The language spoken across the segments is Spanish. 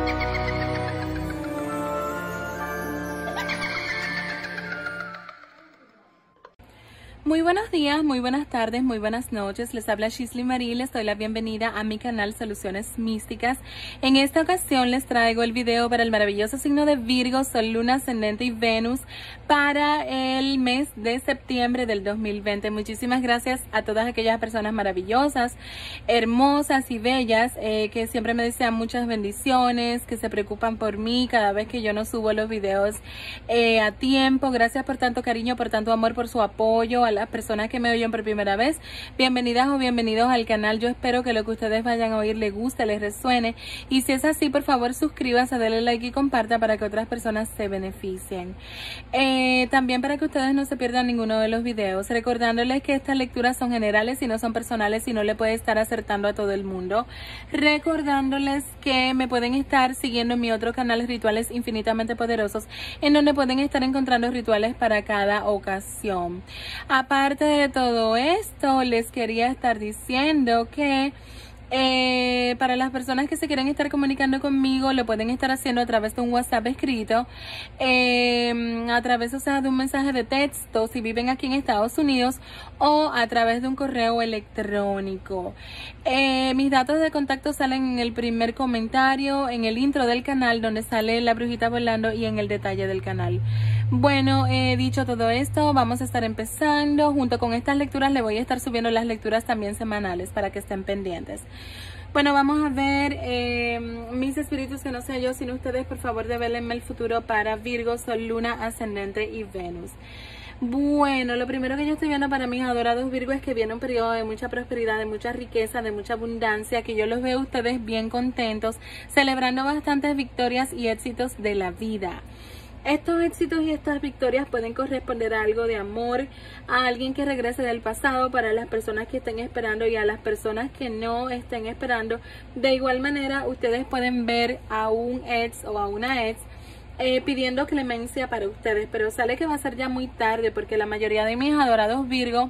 Muy buenos días, muy buenas tardes, muy buenas noches. Les habla Shisley Marie, les doy la bienvenida a mi canal Soluciones Místicas. En esta ocasión les traigo el video para el maravilloso signo de Virgo, Sol, Luna, Ascendente y Venus para el mes de septiembre del 2020. Muchísimas gracias a todas aquellas personas maravillosas, hermosas y bellas que siempre me desean muchas bendiciones, que se preocupan por mí cada vez que yo no subo los videos a tiempo. Gracias por tanto cariño, por tanto amor, por su apoyo. A las personas que me oyen por primera vez, bienvenidas o bienvenidos al canal. Yo espero que lo que ustedes vayan a oír les guste, les resuene, y si es así, por favor suscríbase, denle like y comparta para que otras personas se beneficien. También para que ustedes no se pierdan ninguno de los videos, recordándoles que estas lecturas son generales y no son personales y no le puede estar acertando a todo el mundo. Recordándoles que me pueden estar siguiendo en mi otro canal, Rituales Infinitamente Poderosos, en donde pueden estar encontrando rituales para cada ocasión. Aparte de todo esto, les quería estar diciendo que para las personas que se quieren estar comunicando conmigo, lo pueden estar haciendo a través de un WhatsApp escrito, a través, de un mensaje de texto si viven aquí en Estados Unidos, o a través de un correo electrónico. Mis datos de contacto salen en el primer comentario, en el intro del canal donde sale la brujita volando y en el detalle del canal. Bueno, dicho todo esto, vamos a estar empezando. Junto con estas lecturas le voy a estar subiendo las lecturas también semanales para que estén pendientes. Bueno, vamos a ver, mis espíritus, que no sé yo sino ustedes, por favor devélenme el futuro para Virgo, Sol, Luna, Ascendente y Venus. Bueno, lo primero que yo estoy viendo para mis adorados Virgo es que viene un periodo de mucha prosperidad, de mucha riqueza, de mucha abundancia, que yo los veo a ustedes bien contentos, celebrando bastantes victorias y éxitos de la vida. Estos éxitos y estas victorias pueden corresponder a algo de amor, a alguien que regrese del pasado, para las personas que estén esperando, y a las personas que no estén esperando. De igual manera, ustedes pueden ver a un ex o a una ex pidiendo clemencia para ustedes, pero sale que va a ser ya muy tarde, porque la mayoría de mis adorados Virgo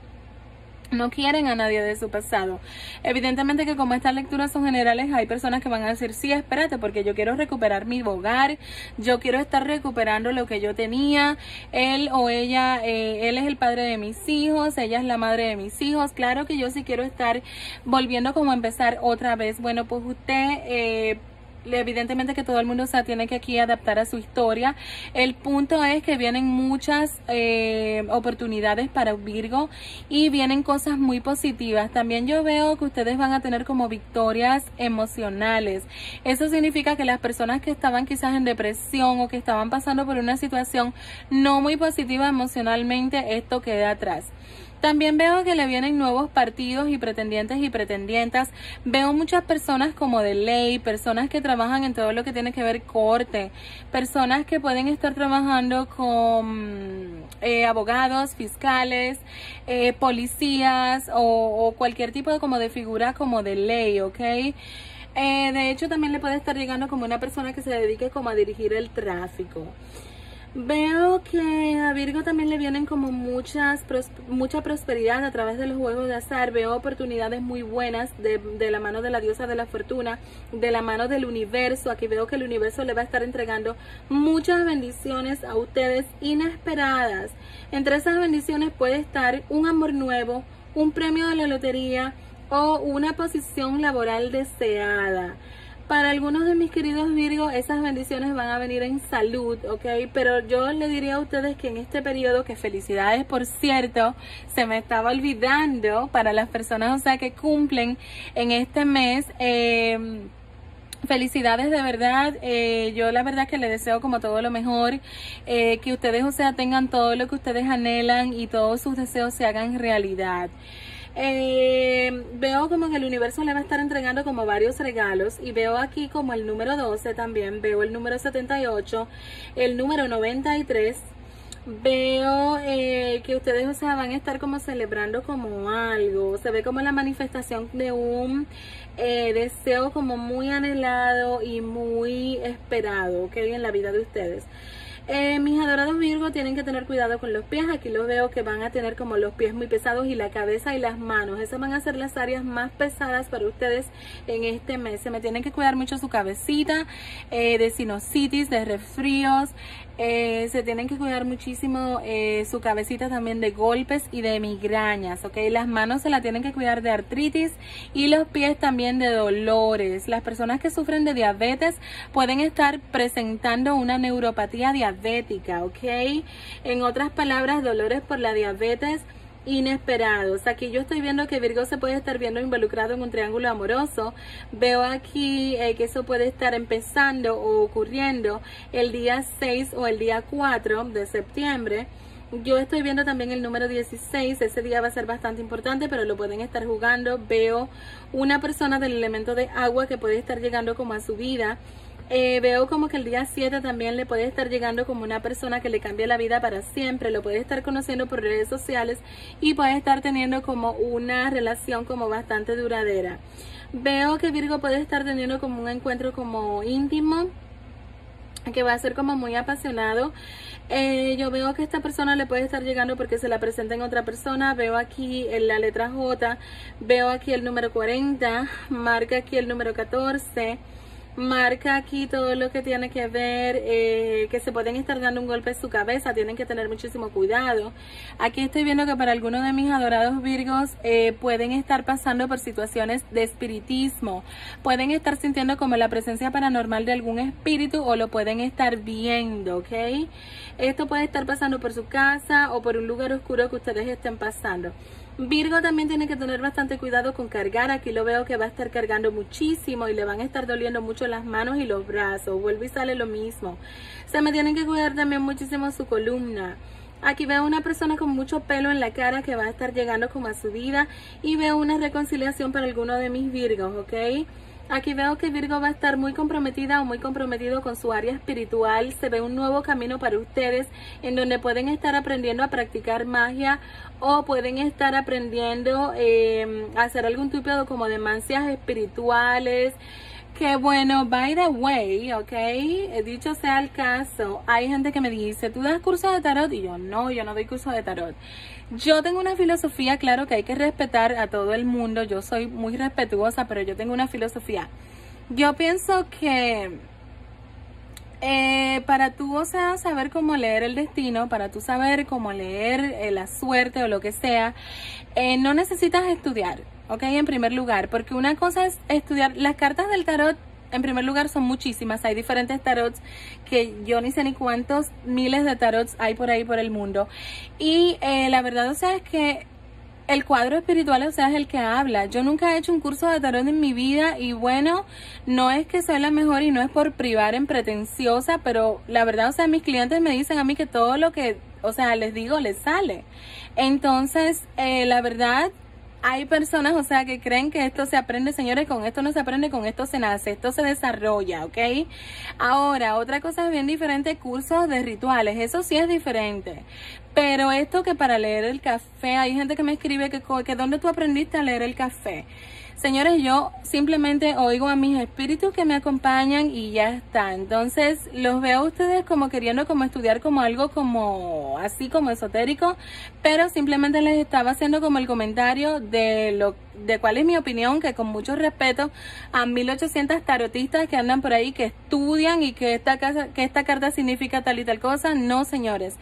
no quieren a nadie de su pasado. Evidentemente que como estas lecturas son generales, hay personas que van a decir, sí, espérate, porque yo quiero recuperar mi hogar, yo quiero estar recuperando lo que yo tenía, él o ella, él es el padre de mis hijos, ella es la madre de mis hijos, claro que yo sí quiero estar volviendo como a empezar otra vez. Bueno, pues usted... evidentemente que todo el mundo se tiene que aquí adaptar a su historia. El punto es que vienen muchas oportunidades para Virgo y vienen cosas muy positivas. También yo veo que ustedes van a tener como victorias emocionales. Eso significa que las personas que estaban quizás en depresión o que estaban pasando por una situación no muy positiva emocionalmente, esto queda atrás. También veo que le vienen nuevos partidos y pretendientes y pretendientas. Veo muchas personas como de ley, personas que trabajan en todo lo que tiene que ver corte, personas que pueden estar trabajando con abogados, fiscales, policías o cualquier tipo de como de figura como de ley, ¿ok? De hecho, también le puede estar llegando como una persona que se dedique como a dirigir el tráfico. Veo que a Virgo también le vienen como mucha prosperidad a través de los juegos de azar. Veo oportunidades muy buenas de la mano de la diosa de la fortuna, de la mano del universo. Aquí veo que el universo le va a estar entregando muchas bendiciones a ustedes inesperadas. Entre esas bendiciones puede estar un amor nuevo, un premio de la lotería o una posición laboral deseada. Para algunos de mis queridos Virgo, esas bendiciones van a venir en salud, ¿ok? Pero yo le diría a ustedes que en este periodo, que felicidades, por cierto, se me estaba olvidando para las personas, o sea, que cumplen en este mes, felicidades de verdad. Yo la verdad que les deseo como todo lo mejor, que ustedes, o sea, tengan todo lo que ustedes anhelan y todos sus deseos se hagan realidad. Veo como que el universo le va a estar entregando como varios regalos, y veo aquí como el número 12, también veo el número 78, el número 93. Veo que ustedes, o sea, van a estar como celebrando como algo. Se ve como la manifestación de un deseo como muy anhelado y muy esperado, ¿ok? En la vida de ustedes. Mis adorados Virgo tienen que tener cuidado con los pies. Aquí los veo que van a tener como los pies muy pesados y la cabeza y las manos. Esas van a ser las áreas más pesadas para ustedes en este mes. Se me tienen que cuidar mucho su cabecita, de sinusitis, de resfríos. Se tienen que cuidar muchísimo su cabecita también de golpes y de migrañas, ¿ok? Las manos se la tienen que cuidar de artritis y los pies también de dolores. Las personas que sufren de diabetes pueden estar presentando una neuropatía diabética, ¿ok? En otras palabras, dolores por la diabetes inesperados. Aquí yo estoy viendo que Virgo se puede estar viendo involucrado en un triángulo amoroso. Veo aquí que eso puede estar empezando o ocurriendo el día 6 o el día 4 de septiembre. Yo estoy viendo también el número 16, ese día va a ser bastante importante, pero lo pueden estar jugando. Veo una persona del elemento de agua que puede estar llegando como a su vida. Veo como que el día 7 también le puede estar llegando como una persona que le cambie la vida para siempre. Lo puede estar conociendo por redes sociales y puede estar teniendo como una relación como bastante duradera. Veo que Virgo puede estar teniendo como un encuentro como íntimo, que va a ser como muy apasionado. Yo veo que esta persona le puede estar llegando porque se la presenta en otra persona. Veo aquí en la letra J, veo aquí el número 40, marca aquí el número 14. Marca aquí todo lo que tiene que ver, que se pueden estar dando un golpe en su cabeza, tienen que tener muchísimo cuidado. Aquí estoy viendo que para algunos de mis adorados Virgos pueden estar pasando por situaciones de espiritismo, pueden estar sintiendo como la presencia paranormal de algún espíritu o lo pueden estar viendo, ¿ok? Esto puede estar pasando por su casa o por un lugar oscuro que ustedes estén pasando. Virgo también tiene que tener bastante cuidado con cargar. Aquí lo veo que va a estar cargando muchísimo y le van a estar doliendo mucho las manos y los brazos. Vuelve y sale lo mismo. Se me tienen que cuidar también muchísimo su columna. Aquí veo una persona con mucho pelo en la cara que va a estar llegando como a su vida y veo una reconciliación para alguno de mis Virgos, ¿ok? Aquí veo que Virgo va a estar muy comprometida o muy comprometido con su área espiritual. Se ve un nuevo camino para ustedes en donde pueden estar aprendiendo a practicar magia o pueden estar aprendiendo a hacer algún tipo como de mancias espirituales. Que bueno, by the way, ok, dicho sea el caso, hay gente que me dice, ¿tú das cursos de tarot? Y yo no doy cursos de tarot. Yo tengo una filosofía, claro que hay que respetar a todo el mundo, yo soy muy respetuosa, pero yo tengo una filosofía. Yo pienso que para tú, o sea, saber cómo leer el destino, para tú saber cómo leer la suerte o lo que sea, no necesitas estudiar, ¿ok? En primer lugar, porque una cosa es estudiar las cartas del tarot. En primer lugar son muchísimas, hay diferentes tarots que yo ni sé ni cuántos miles de tarots hay por ahí por el mundo. Y la verdad, o sea, es que el cuadro espiritual, o sea, es el que habla. Yo nunca he hecho un curso de tarot en mi vida y bueno, no es que soy la mejor y no es por privar en pretenciosa, pero la verdad, o sea, mis clientes me dicen a mí que todo lo que, o sea, les digo, les sale. Entonces, la verdad, hay personas, o sea, que creen que esto se aprende, señores, con esto no se aprende, con esto se nace, esto se desarrolla, ¿ok? Ahora, otra cosa bien diferente, cursos de rituales, eso sí es diferente. Pero esto que para leer el café, hay gente que me escribe que ¿dónde tú aprendiste a leer el café? Señores, yo simplemente oigo a mis espíritus que me acompañan y ya está. Entonces, los veo a ustedes como queriendo como estudiar como algo como así como esotérico, pero simplemente les estaba haciendo como el comentario de cuál es mi opinión, que con mucho respeto a 1800 tarotistas que andan por ahí, que estudian y que esta carta significa tal y tal cosa. No, señores.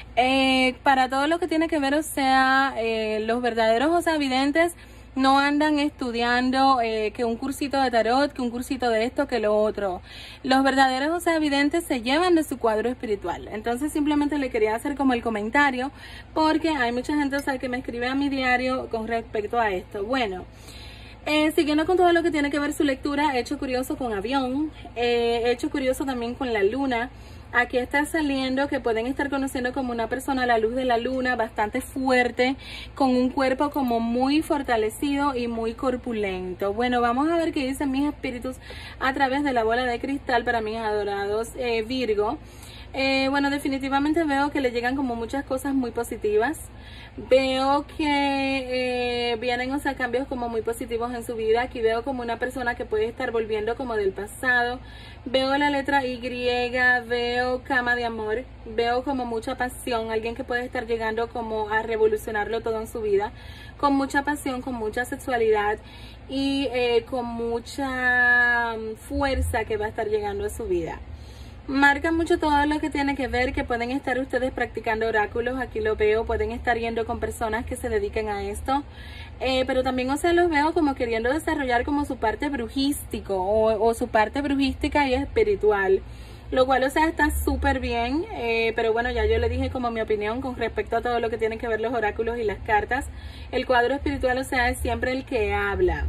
Para todo lo que tiene que ver, o sea, los verdaderos, o sea, videntes, no andan estudiando que un cursito de tarot, que un cursito de esto, que lo otro. Los verdaderos, o sea, videntes se llevan de su cuadro espiritual. Entonces simplemente le quería hacer como el comentario porque hay mucha gente, o sea, que me escribe a mi diario con respecto a esto. Bueno, siguiendo con todo lo que tiene que ver su lectura, hecho curioso con avión, hecho curioso también con la luna. Aquí está saliendo que pueden estar conociendo como una persona a la luz de la luna, bastante fuerte, con un cuerpo como muy fortalecido y muy corpulento. Bueno, vamos a ver qué dicen mis espíritus a través de la bola de cristal para mis adorados Virgo. Bueno, definitivamente veo que le llegan como muchas cosas muy positivas. Veo que vienen, o sea, cambios como muy positivos en su vida. Aquí veo como una persona que puede estar volviendo como del pasado. Veo la letra Y, veo cama de amor, veo como mucha pasión, alguien que puede estar llegando como a revolucionarlo todo en su vida, con mucha pasión, con mucha sexualidad y con mucha fuerza que va a estar llegando a su vida. Marca mucho todo lo que tiene que ver que pueden estar ustedes practicando oráculos, aquí lo veo, pueden estar yendo con personas que se dediquen a esto, pero también, o sea, los veo como queriendo desarrollar como su parte brujístico o su parte brujística y espiritual, lo cual, o sea, está súper bien, pero bueno, ya yo le dije como mi opinión con respecto a todo lo que tiene que ver los oráculos y las cartas. El cuadro espiritual, o sea, es siempre el que habla.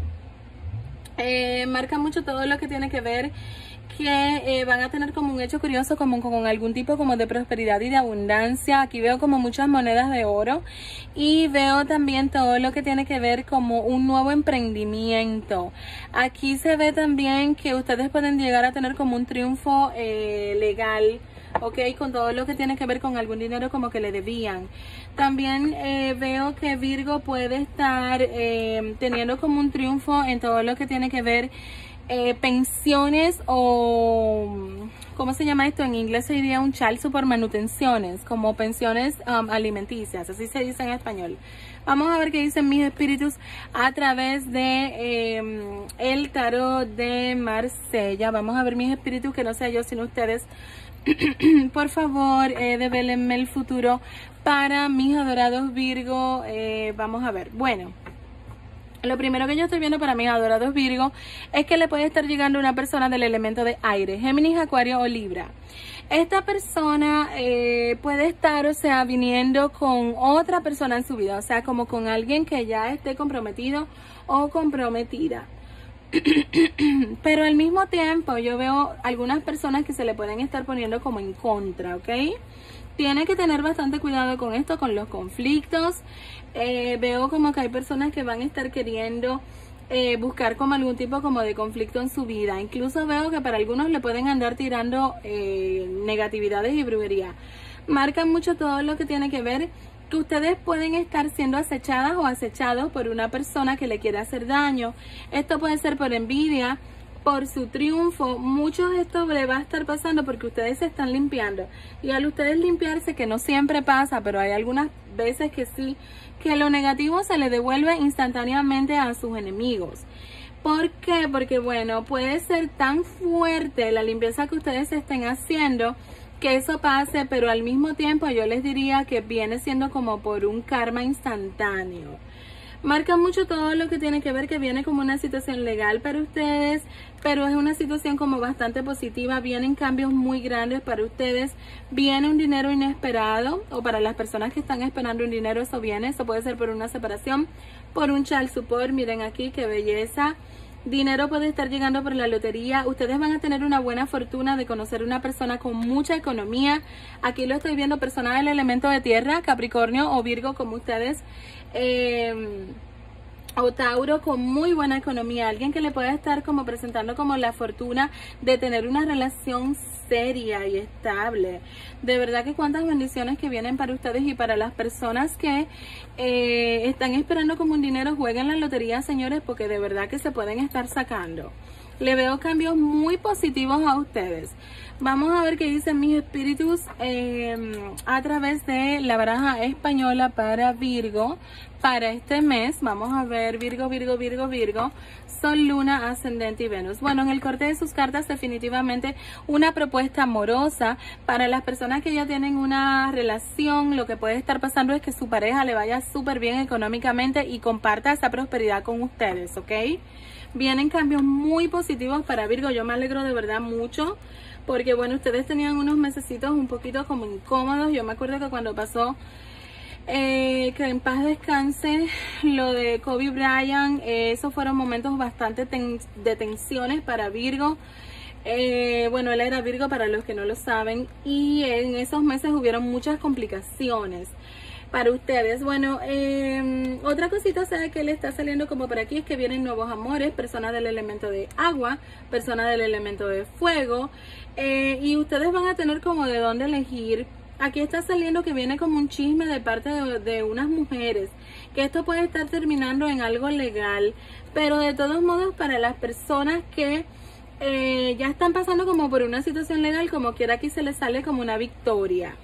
Marca mucho todo lo que tiene que ver que van a tener como un hecho curioso como con algún tipo como de prosperidad y de abundancia. Aquí veo como muchas monedas de oro y veo también todo lo que tiene que ver como un nuevo emprendimiento. Aquí se ve también que ustedes pueden llegar a tener como un triunfo legal, ok, con todo lo que tiene que ver con algún dinero como que le debían. También veo que Virgo puede estar teniendo como un triunfo en todo lo que tiene que ver pensiones o ¿cómo se llama esto? En inglés se diría un child support, manutenciones, como pensiones alimenticias, así se dice en español. Vamos a ver qué dicen mis espíritus a través de el tarot de Marsella. Vamos a ver mis espíritus, que no sea yo sino ustedes. Por favor, devélenme el futuro para mis adorados Virgo. Vamos a ver, bueno, lo primero que yo estoy viendo para mis adorados Virgo es que le puede estar llegando una persona del elemento de aire, Géminis, Acuario o Libra. Esta persona puede estar, o sea, viniendo con otra persona en su vida, o sea, como con alguien que ya esté comprometido o comprometida. Pero al mismo tiempo yo veo algunas personas que se le pueden estar poniendo como en contra, ¿ok? Tiene que tener bastante cuidado con esto, con los conflictos. Veo como que hay personas que van a estar queriendo buscar como algún tipo como de conflicto en su vida. Incluso veo que para algunos le pueden andar tirando negatividades y brujería. Marcan mucho todo lo que tiene que ver que ustedes pueden estar siendo acechadas o acechados por una persona que le quiere hacer daño. Esto puede ser por envidia, por su triunfo. Muchos esto le va a estar pasando porque ustedes se están limpiando. Y al ustedes limpiarse, que no siempre pasa, pero hay algunas veces que sí, que lo negativo se le devuelve instantáneamente a sus enemigos. ¿Por qué? Porque bueno, puede ser tan fuerte la limpieza que ustedes estén haciendo que eso pase, pero al mismo tiempo yo les diría que viene siendo como por un karma instantáneo. Marca mucho todo lo que tiene que ver que viene como una situación legal para ustedes, pero es una situación como bastante positiva. Vienen cambios muy grandes para ustedes. Viene un dinero inesperado, o para las personas que están esperando un dinero, eso viene. Eso puede ser por una separación, por un child support. Miren aquí qué belleza. Dinero puede estar llegando por la lotería. Ustedes van a tener una buena fortuna de conocer una persona con mucha economía. Aquí lo estoy viendo, persona del elemento de tierra, Capricornio o Virgo como ustedes. O Tauro, con muy buena economía, alguien que le pueda estar como presentando como la fortuna de tener una relación seria y estable. De verdad que cuántas bendiciones que vienen para ustedes y para las personas que están esperando como un dinero. Jueguen la lotería, señores, porque de verdad que se pueden estar sacando. Le veo cambios muy positivos a ustedes. Vamos a ver qué dicen mis espíritus a través de la baraja española para Virgo para este mes. Vamos a ver Virgo, Virgo, Virgo, Virgo, Sol, Luna, Ascendente y Venus. Bueno, en el corte de sus cartas definitivamente una propuesta amorosa para las personas que ya tienen una relación. Lo que puede estar pasando es que su pareja le vaya súper bien económicamente y comparta esa prosperidad con ustedes, ¿ok? Vienen cambios muy positivos para Virgo. Yo me alegro de verdad mucho porque bueno, ustedes tenían unos mesecitos un poquito como incómodos. Yo me acuerdo que cuando pasó que en paz descanse lo de Kobe Bryant, esos fueron momentos bastante de tensiones para Virgo. Bueno, él era Virgo para los que no lo saben, y en esos meses hubieron muchas complicaciones. para ustedes. Bueno, otra cosita, o sea, que le está saliendo como por aquí, es que vienen nuevos amores, personas del elemento de agua, personas del elemento de fuego, y ustedes van a tener como de dónde elegir. Aquí está saliendo que viene como un chisme de parte de unas mujeres, que esto puede estar terminando en algo legal, pero de todos modos, para las personas que ya están pasando como por una situación legal, como quiera, aquí se les sale como una victoria.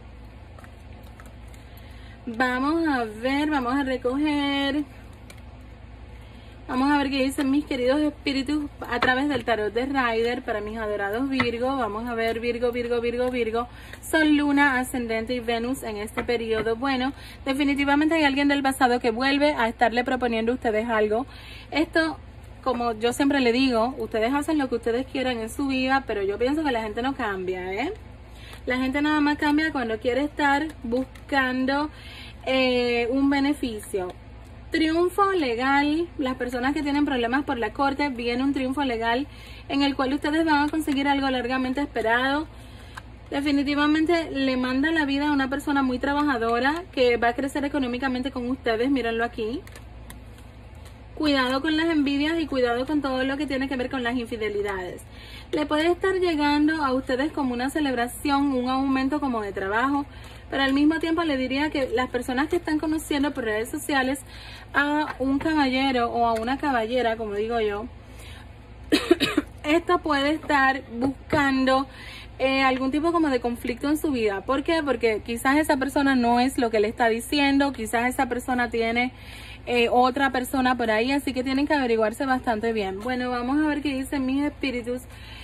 Vamos a ver, vamos a recoger. Vamos a ver qué dicen mis queridos espíritus a través del tarot de Rider para mis adorados Virgo. Vamos a ver Virgo, Virgo, Virgo, Virgo. Sol, Luna, Ascendente y Venus en este periodo. Bueno, definitivamente hay alguien del pasado que vuelve a estarle proponiendo a ustedes algo. Esto, como yo siempre le digo, ustedes hacen lo que ustedes quieran en su vida, pero yo pienso que la gente no cambia, ¿eh? La gente nada más cambia cuando quiere estar buscando un beneficio. Triunfo legal, las personas que tienen problemas por la corte, viene un triunfo legal en el cual ustedes van a conseguir algo largamente esperado. Definitivamente le manda la vida a una persona muy trabajadora que va a crecer económicamente con ustedes, mírenlo aquí. Cuidado con las envidias y cuidado con todo lo que tiene que ver con las infidelidades. Le puede estar llegando a ustedes como una celebración, un aumento como de trabajo, pero al mismo tiempo le diría que las personas que están conociendo por redes sociales a un caballero o a una caballera, como digo yo, esto puede estar buscando algún tipo como de conflicto en su vida. ¿Por qué? Porque quizás esa persona no es lo que le está diciendo, quizás esa persona tiene otra persona por ahí, así que tienen que averiguarse bastante bien. Bueno, vamos a ver qué dicen mis espíritus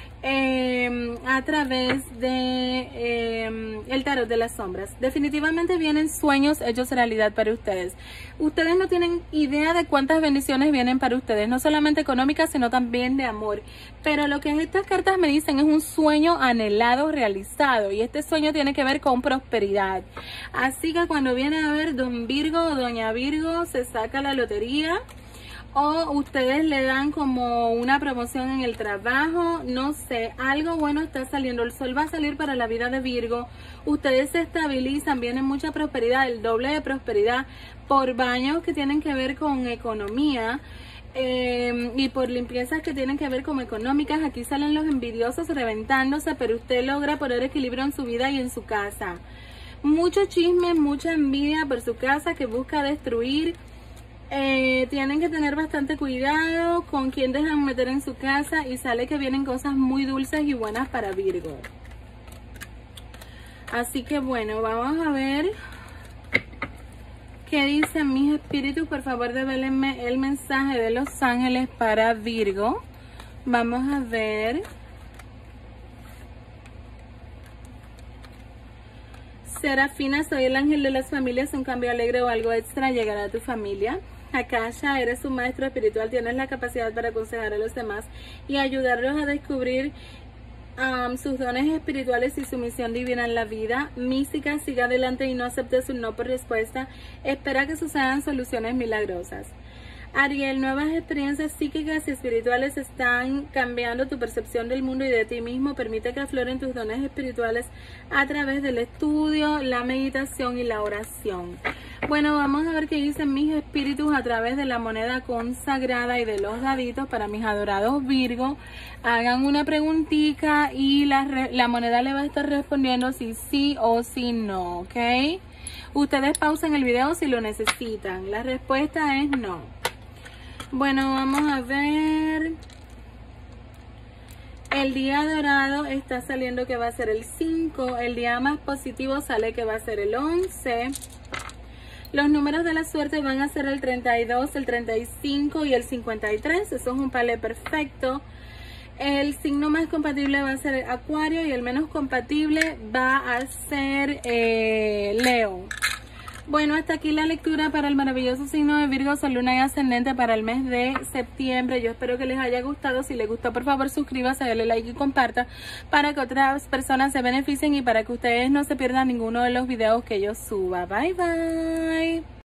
a través de el tarot de las sombras. Definitivamente vienen sueños hechos realidad para ustedes. Ustedes no tienen idea de cuántas bendiciones vienen para ustedes, no solamente económicas, sino también de amor. Pero lo que estas cartas me dicen es un sueño anhelado, realizado, y este sueño tiene que ver con prosperidad. Así que cuando viene a ver don Virgo o doña Virgo, se saca la lotería, o ustedes le dan como una promoción en el trabajo, no sé, algo bueno está saliendo. El sol va a salir para la vida de Virgo, ustedes se estabilizan, viene mucha prosperidad, el doble de prosperidad por baños que tienen que ver con economía y por limpiezas que tienen que ver con económicas. Aquí salen los envidiosos reventándose, pero usted logra poner equilibrio en su vida y en su casa. Mucho chisme, mucha envidia por su casa que busca destruir. Tienen que tener bastante cuidado con quién dejan meter en su casa, y sale que vienen cosas muy dulces y buenas para Virgo. Así que bueno, vamos a ver qué dicen mis espíritus. Por favor, devélenme el mensaje de los ángeles para Virgo. Vamos a ver. Serafina, soy el ángel de las familias. Un cambio alegre o algo extra llegará a tu familia. Akasha, eres un maestro espiritual, tienes la capacidad para aconsejar a los demás y ayudarlos a descubrir sus dones espirituales y su misión divina en la vida. Mística, siga adelante y no acepte su no por respuesta. Espera que sucedan soluciones milagrosas. Ariel, nuevas experiencias psíquicas y espirituales están cambiando tu percepción del mundo y de ti mismo. Permite que afloren tus dones espirituales a través del estudio, la meditación y la oración. Bueno, vamos a ver qué dicen mis espíritus a través de la moneda consagrada y de los daditos para mis adorados Virgo. Hagan una preguntita y la moneda le va a estar respondiendo si sí o si no, ¿ok? Ustedes pausen el video si lo necesitan. La respuesta es no. Bueno, vamos a ver. El día dorado está saliendo que va a ser el 5. El día más positivo sale que va a ser el 11. Los números de la suerte van a ser el 32, el 35 y el 53. Eso es un palé perfecto. El signo más compatible va a ser Acuario y el menos compatible va a ser Leo. Bueno, hasta aquí la lectura para el maravilloso signo de Virgo, Sol, Luna y Ascendente para el mes de septiembre. Yo espero que les haya gustado. Si les gustó, por favor, suscríbase, dale like y comparta para que otras personas se beneficien y para que ustedes no se pierdan ninguno de los videos que yo suba. Bye, bye.